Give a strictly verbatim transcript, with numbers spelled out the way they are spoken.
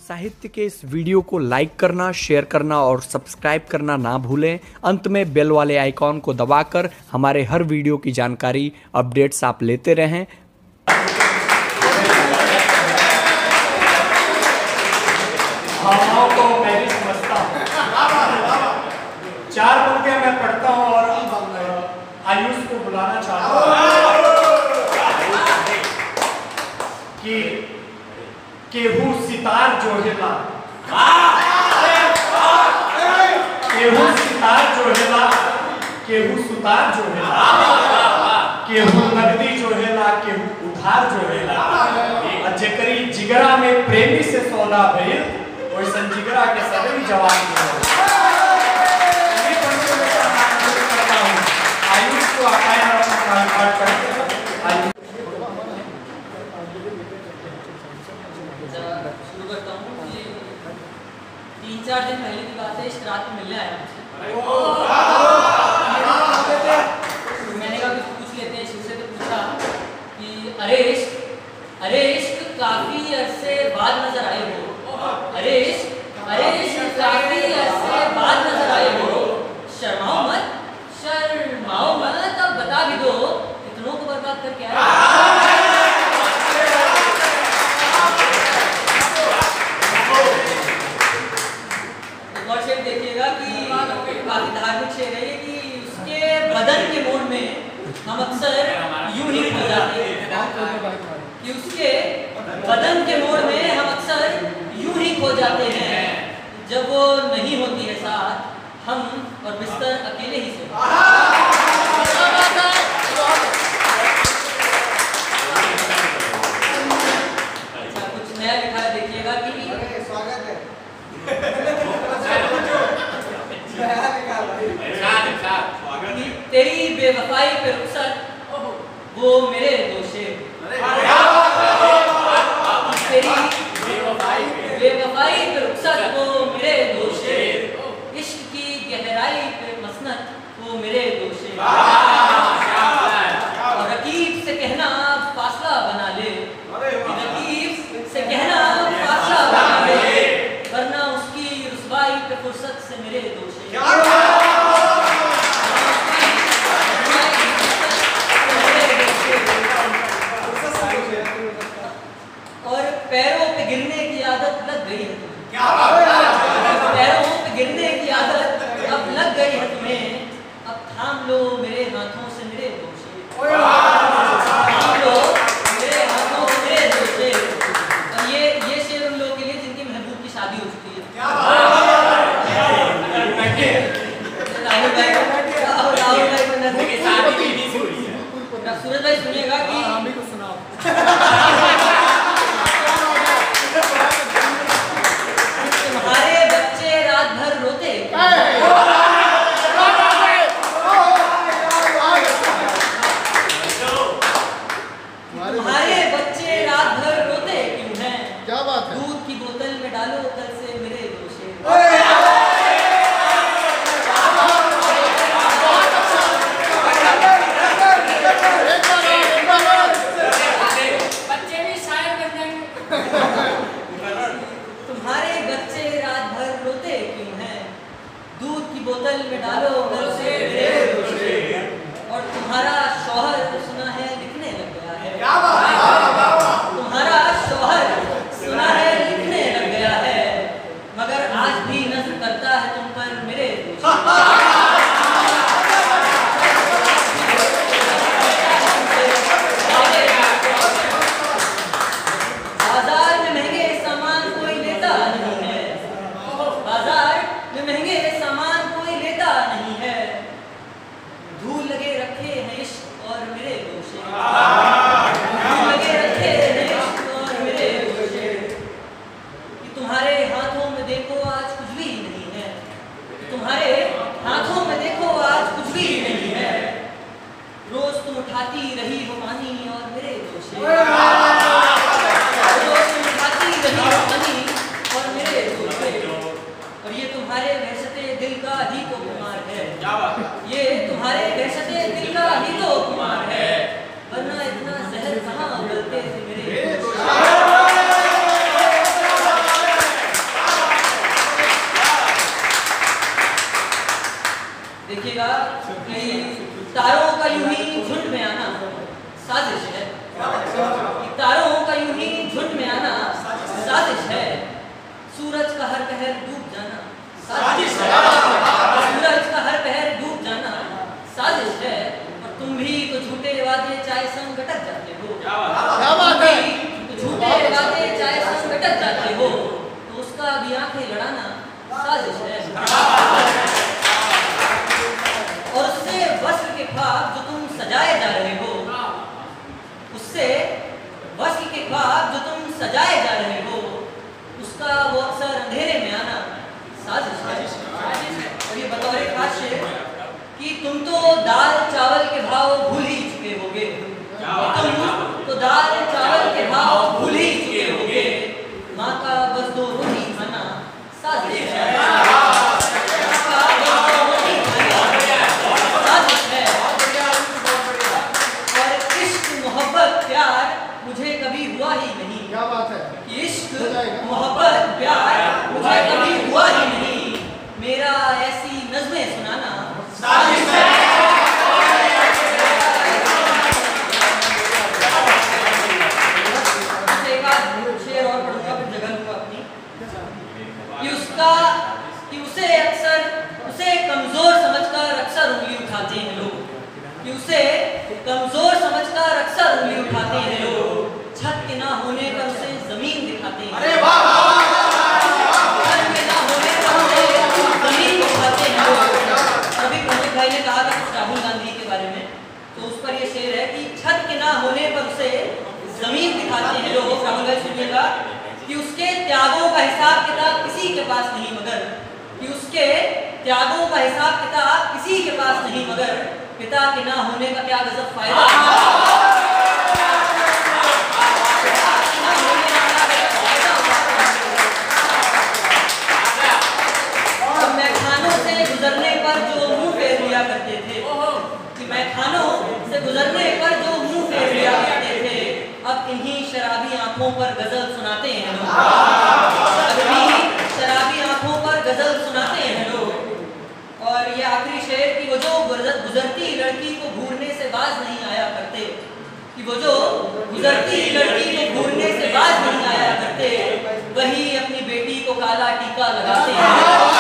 साहित्य के इस वीडियो को लाइक करना, शेयर करना और सब्सक्राइब करना ना भूलें। अंत में बेल वाले आइकॉन को दबाकर हमारे हर वीडियो की जानकारी, अपडेट्स आप लेते रहें। भावनाओं को मैं भी समझता हूँ। चार पंक्तियां मैं पढ़ता हूँ और आयुष को बुलाना चाहता हूँ कि केहू सितार जो हेला, केहू सितार जो हेला, केहू सुतार जो हेला, केहू नगदी जो हेला, केहू उधार जो हेला, जेकरी जिगरा में प्रेमी से सौदा भइल वैसन जिगरा के सभी जवान करता हूँ। आयुष को आकाया शुरू करता हूँ। तीन चार दिन पहले की बात है, इस रात में मिलने आया मुझसे। मैंने कहा कुछ पूछ लेते हैं, शिव से तो पूछा कि अरे इश्क, अरे इश्क काफी अरसे बाद नजर आए हो, अरे इश्क, अरे इश्क काफी अरसे बाद नजर आए हो, शर्माओ मत, शर्माओ मत, अब बता भी दो इतनों को बर्बाद करके आए। और शेर देखिएगा कि काफी धार्मिक शेर है ये, कि उसके बदन के मोड़ में हम अक्सर यूं ही खो जाते हैं, कि उसके बदन के मोड़ में हम अक्सर यूं ही खो जाते हैं, जब वो नहीं होती है साथ, हम और बिस्तर अकेले ही सोते हैं। अच्छा, कुछ नया लिखा है देखिएगा कि स्वागत है। तेरी बेवफाई पे रुखसत वो मेरे दोषे, तेरी बेवफाई पे रुखसत वो मेरे दोषे, इश्क की गहराई पे मसनत वो मेरे दोषे, और रकीब से कहना फासला बना ले, रकीब से कहना फासला बना ले, वरना उसकी रुसवाई पे फुर्सत से मेरे दोषे। और पैरों पे गिरने की आदत लग गई है तुम्हें, पैरों पे गिरने की आदत अब लग गई है तुम्हें, अब थाम लो मेरे हाथों से मेरे दोषे, थाम लो मेरे हाथों से मेरे दोषे। और ये ये शेर उन लोगों के लिए जिनकी महबूब की शादी हो चुकी है। राहुल भाई, राहुल भाई सूरज भाई सुनिएगा कि तुम्हारे बच्चे रात भर रोते, तुम्हारे बच्चे रात भर रोते क्यों हैं? क्या बात है? दूध की बोतल में डालो कल से मेरे दोषे। बच्चे भी शायर बन जाएंगे। तुम्हारे बच्चे रात भर रोते क्यों हैं? दूध की बोतल में डालो कल से मेरे दोषे। और तुम्हारा शौहर सुना है लिखने लग गया है, तुम्हारा शौहर सुना है लिखने लग गया है, मगर आज भी नज़र करता है तुम पर मेरे दोषे। बाजार में महंगे सामान कोई लेता नहीं है, बाजार में महंगे सामान कोई लेता नहीं है, धूल लगे रखे हैं इश्क और मेरे दोषे, धूल लगे रखे हैं इश्क और मेरे दोषे, कि तुम्हारे हाथों में देखो आज कुछ भी नहीं है, कि तुम्हारे हाथों में देखो आज कुछ भी नहीं है, रोज तुम उठाती रही हो पानी और मेरे दोषे, रोज तुम उठाती रही हो पानी और मेरे दोषे। और ये तुम्हारे वहशते दिल का ही तो कुमार है, ये तुम्हारे वहशते दिल का ही तो कुमार है, वरना इतना जहर कहाँ उगलते थे मेरे दोषे। सुनिएगा कि तारों का यूं ही झुंड में आना साजिश है, कि तारों का यूं ही झुंड में आना साजिश है, सूरज का हर पहर डूब जाना साजिश है, सूरज का हर पहर डूब जाना साजिश है, और तुम भी तो झूठे वादे चाहे संग भटक जाते हो, क्या बात है? तो झूठे वादे चाहे संग भटक जाते हो, तो उसका भी आंखें लड़ाना साजिश है, और उससे वस्त्र के ख्वाब जो तुम सजाए जा रहे हो, उससे वस्त्र के ख्वाब जो तुम सजाए जा रहे हो, उसका वो अक्सर अंधेरे में आना साजिश है। और ये बतौर खास शेर कि तुम तो दाल चावल के भाव भूल ही चुके होगे, तुम तो दाल चावल के भाव भूल ही चुके होगे, माँ का बस दो रोटी खाना साजिश है, माँ का बस दो रोटी खाना साजिश है, और इश्क मोहब्बत प्यार मुझे कभी हुआ ही नहीं, क्या बात है? इश्क मोहब्बत प्यार मुझे कभी हुआ ही नहीं, मेरा ऐसी नज़्में सुनाना साजिश है। एक आध शेर और पढ़ूंगा फिर जगह लूंगा अपनी, कि उसका कि उसे अक्सर उसे कमजोर समझकर अक्सर उंगली उठाते हैं लोग, कि उसे कमजोर समझकर अक्सर उंगली उठाते हैं लोग, छत के ना होने पर उसे जमीन दिखाते हैं, अरे वाह वाह छत के ना होने पर उसे जमीन दिखाते हैं लोग। अभी प्रमोद भाई ने कहा था राहुल गांधी के बारे में, तो उस पर ये शेर है कि छत के ना होने पर उसे जमीन दिखाते हैं लोग। राहुल भाई सुनिएगा कि उसके त्यागों का हिसाब किताब किसी के पास नहीं मगर, कि उसके त्यागों का हिसाब किताब किसी के पास नहीं मगर, पिता के ना होने का क्या गजब फायदा, गुजरने पर जो मुंह फेर लिया करते थे, कि मैं खानों से गुजरने पर जो मुंह फेर लिया करते थे, अब इन्हीं शराबी आंखों पर गजल सुनाते हैं लोग, अब इन्हीं शराबी आंखों पर गजल सुनाते हैं लोग। और ये आखिरी शेर कि वो जो गुजरती लड़की को घूरने से बाज नहीं आया करते, कि वो जो गुजरती लड़की को घूरने से बाज नहीं आया करते, वही अपनी बेटी को काला टीका लगाते हैं।